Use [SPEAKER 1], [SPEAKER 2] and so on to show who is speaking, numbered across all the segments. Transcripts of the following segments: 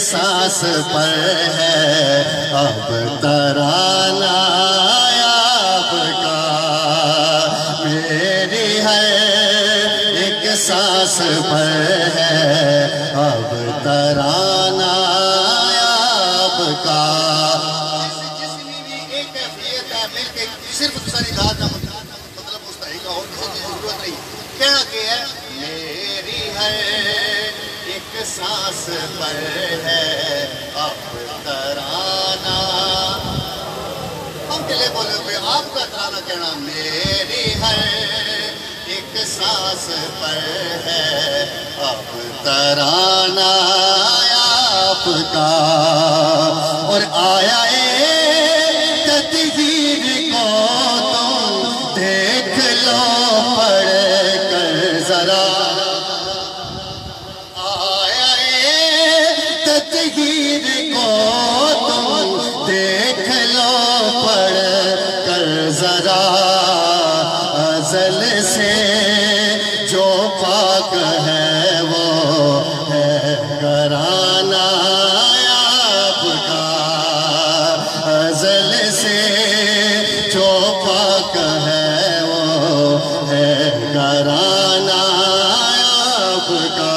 [SPEAKER 1] सांस पर है अब तराना आपका। मेरी हर एक सांस पर है अब तराना आपका।
[SPEAKER 2] जिसमें भी एक कैफियत है मिलके सिर्फ सारी रात का मतलब मुस्तहिक और किसी की जरूरत नहीं। कहना क्या है, मेरी है एक सांस पर है अब तराना। हम किले बोले हुए आपका तराना कहना, मेरी है एक सांस पर है
[SPEAKER 1] अब तराना आपका। और आया तदबीर को तुम देख लो पढ़ कर जरा। आया तदबीर को तुम देख लो पढ़ कर जरा। अज़ल से जो पाक है वो है घराना आपका। अज़ल से जो पाक है वो है घराना आपका।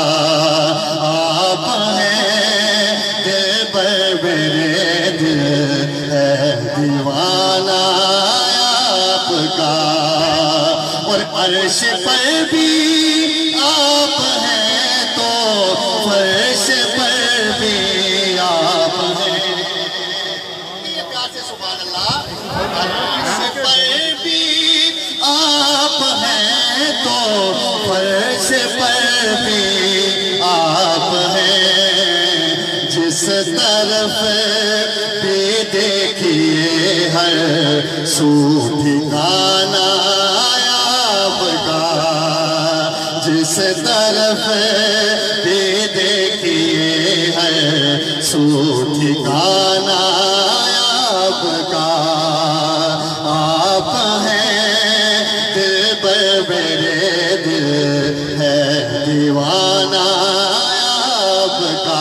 [SPEAKER 1] आप हैं दिल पर मेरे दिल है दीवाना आपका। और अर्श पर भी आप हैं तो फर्श पर भी आप हैं।
[SPEAKER 2] ये प्यार से सुभान अल्लाह।
[SPEAKER 1] अर्श पर भी आप हैं तो फर्श पर भी आप हैं। जिस तरफ भी देखिए हर सू ठिकाना आपका। जिस तरफ भी देखिए हर सू ठिकाना आपका। आप हैं दिल पर मेरे दिल है दीवाना आपका।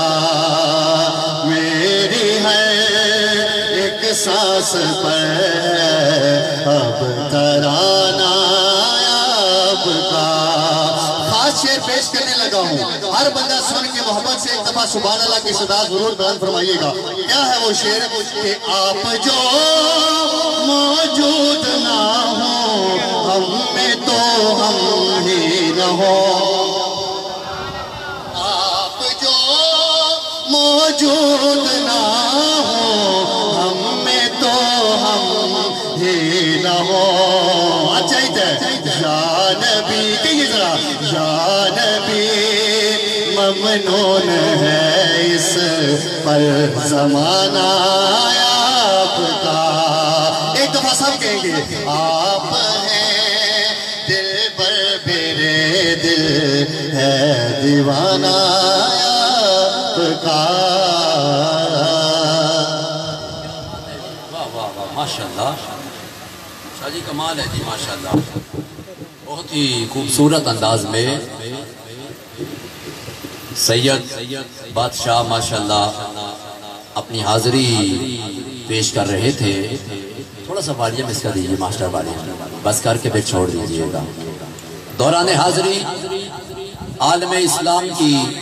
[SPEAKER 1] मेरी है एक सांस पर अब तराना आपका। खास शेर पेश करने लगा हूँ, हर बंदा सुन के मोहब्बत से एक दफा सुभान अल्लाह की सदा जरूर बयान फरमाइएगा। क्या है वो शेर कि आप जो मौजूद ना हो हम में तो हम ही न हो। आप जो मौजूद ना हो हम में तो हम ही न हो। अच्छा या नबी कहिए जरा, या नबी ममनून है इस पर जमाना आपका। एक दफा सब कहेंगे, आप हैं दिल पर मेरे दिल है दीवाना आपका।
[SPEAKER 3] वाह वाह वाह, माशाल्लाह शाह जी, कमाल है जी माशाल्लाह। बहुत ही खूबसूरत अंदाज में सैयद बादशाह माशाल्लाह अपनी हाजिरी पेश कर रहे थे। थोड़ा सा वालियम इसका दीजिए मास्टर वालियम, बस करके फिर छोड़ दीजिएगा। दौरान हाजिरी आलम इस्लाम की